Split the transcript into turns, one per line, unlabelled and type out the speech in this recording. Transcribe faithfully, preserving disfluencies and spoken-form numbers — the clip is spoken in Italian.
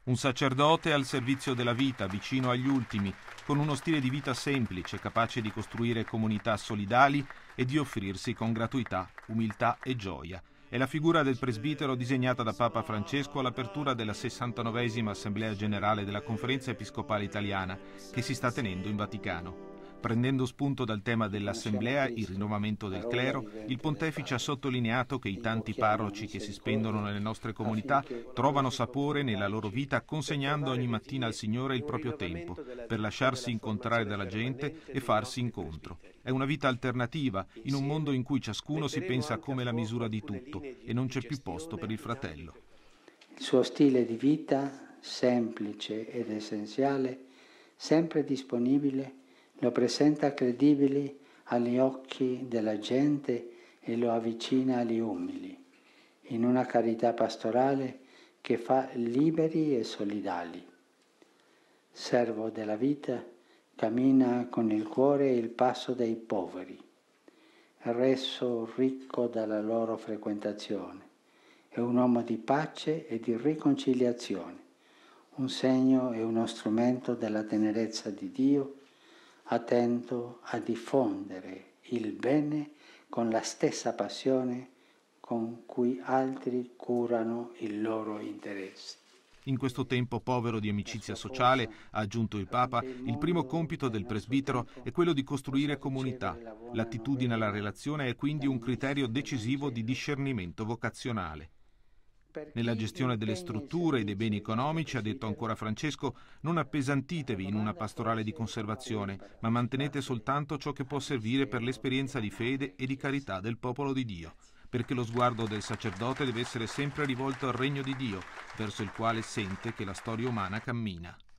Un sacerdote al servizio della vita, vicino agli ultimi, con uno stile di vita semplice, capace di costruire comunità solidali e di offrirsi con gratuità, umiltà e gioia. È la figura del presbitero disegnata da Papa Francesco all'apertura della sessantanovesima Assemblea Generale della Conferenza Episcopale Italiana, che si sta tenendo in Vaticano. Prendendo spunto dal tema dell'Assemblea, il rinnovamento del clero, il pontefice ha sottolineato che i tanti parroci che si spendono nelle nostre comunità trovano sapore nella loro vita consegnando ogni mattina al Signore il proprio tempo, per lasciarsi incontrare dalla gente e farsi incontro. È una vita alternativa, in un mondo in cui ciascuno si pensa come la misura di tutto e non c'è più posto per il fratello.
Il suo stile di vita, semplice ed essenziale, sempre disponibile, lo presenta credibile agli occhi della gente e lo avvicina agli umili, in una carità pastorale che fa liberi e solidali. Servo della vita, cammina con il cuore e il passo dei poveri, reso ricco dalla loro frequentazione. È un uomo di pace e di riconciliazione, un segno e uno strumento della tenerezza di Dio, attento a diffondere il bene con la stessa passione con cui altri curano il loro interesse.
In questo tempo povero di amicizia sociale, ha aggiunto il Papa, il primo compito del presbitero è quello di costruire comunità. L'attitudine alla relazione è quindi un criterio decisivo di discernimento vocazionale. Nella gestione delle strutture e dei beni economici, ha detto ancora Francesco, non appesantitevi in una pastorale di conservazione, ma mantenete soltanto ciò che può servire per l'esperienza di fede e di carità del popolo di Dio, perché lo sguardo del sacerdote deve essere sempre rivolto al regno di Dio, verso il quale sente che la storia umana cammina.